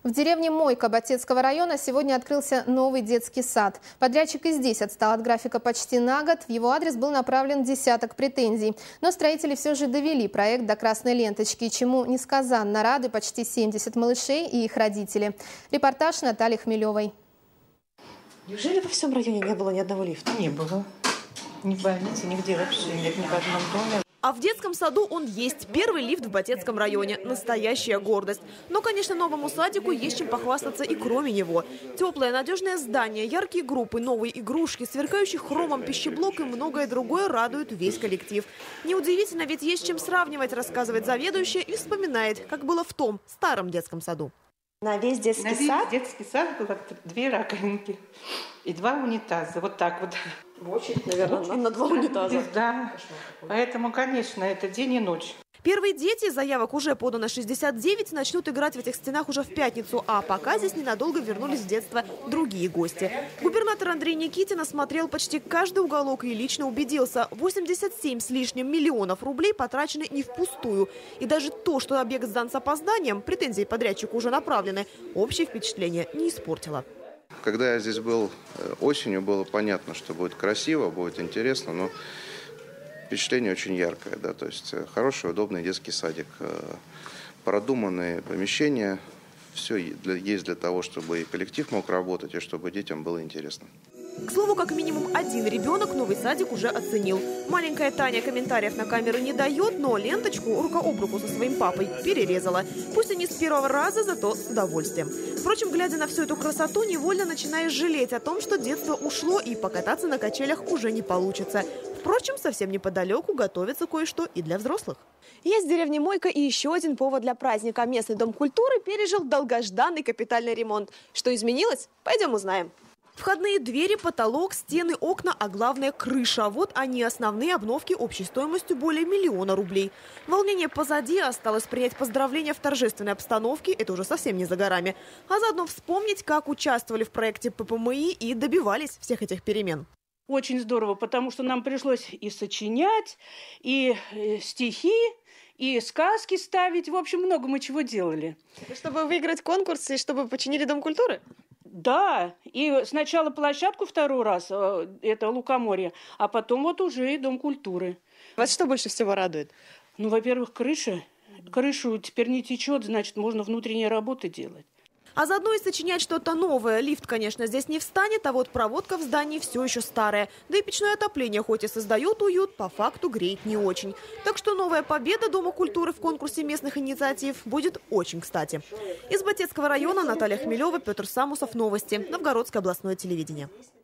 В деревне Мойка Батецкого района сегодня открылся новый детский сад. Подрядчик и здесь отстал от графика почти на год. В его адрес был направлен десяток претензий. Но строители все же довели проект до красной ленточки, чему несказанно рады почти 70 малышей и их родители. Репортаж Натальи Хмелевой. Неужели во всем районе не было ни одного лифта? Не было. Ни в больнице, нигде вообще нет, ни в одном доме. А в детском саду он есть. Первый лифт в Батецком районе. Настоящая гордость. Но, конечно, новому садику есть чем похвастаться и кроме него. Теплое, надежное здание, яркие группы, новые игрушки, сверкающий хромом пищеблок и многое другое радуют весь коллектив. Неудивительно, ведь есть чем сравнивать, рассказывает заведующая и вспоминает, как было в том старом детском саду. На весь детский сад было 2 раковинки и 2 унитаза. Вот так вот. Очередь, наверное, на 2 унитаза. Да. Поэтому, конечно, это день и ночь. Первые дети, заявок уже подано 69, начнут играть в этих стенах уже в пятницу. А пока здесь ненадолго вернулись в детство другие гости. Губернатор Андрей Никитин осмотрел почти каждый уголок и лично убедился – 87 с лишним миллионов рублей потрачены не впустую. И даже то, что объект сдан с опозданием, претензии подрядчику уже направлены, общее впечатление не испортило. Когда я здесь был осенью, было понятно, что будет красиво, будет интересно, но впечатление очень яркое, да, то есть хороший, удобный детский садик, продуманные помещения, все есть для того, чтобы и коллектив мог работать, и чтобы детям было интересно. К слову, как минимум один ребенок новый садик уже оценил. Маленькая Таня комментариев на камеру не дает, но ленточку рука об руку со своим папой перерезала. Пусть и не с первого раза, зато с удовольствием. Впрочем, глядя на всю эту красоту, невольно начинаешь жалеть о том, что детство ушло и покататься на качелях уже не получится. Впрочем, совсем неподалеку готовится кое-что и для взрослых. Есть в деревне Мойка и еще один повод для праздника. Местный дом культуры пережил долгожданный капитальный ремонт. Что изменилось? Пойдем узнаем. Входные двери, потолок, стены, окна, а главное – крыша. Вот они, основные обновки общей стоимостью более 1 000 000 рублей. Волнение позади, осталось принять поздравления в торжественной обстановке. Это уже совсем не за горами. А заодно вспомнить, как участвовали в проекте ППМИ и добивались всех этих перемен. Очень здорово, потому что нам пришлось и сочинять, и стихи, и сказки ставить. В общем, много мы чего делали. Чтобы выиграть конкурс и чтобы починили Дом культуры? Да, и сначала площадку 2-й раз, это Лукоморье, а потом вот уже и Дом культуры. Вас что больше всего радует? Ну, во-первых, крыша. Крышу теперь не течет, значит, можно внутренние работы делать. А заодно и сочинять что-то новое. Лифт, конечно, здесь не встанет, а вот проводка в здании все еще старая. Да и печное отопление хоть и создает уют, по факту греет не очень. Так что новая победа Дома культуры в конкурсе местных инициатив будет очень кстати. Из Батецкого района Наталья Хмелева, Петр Самусов. Новости. Новгородское областное телевидение.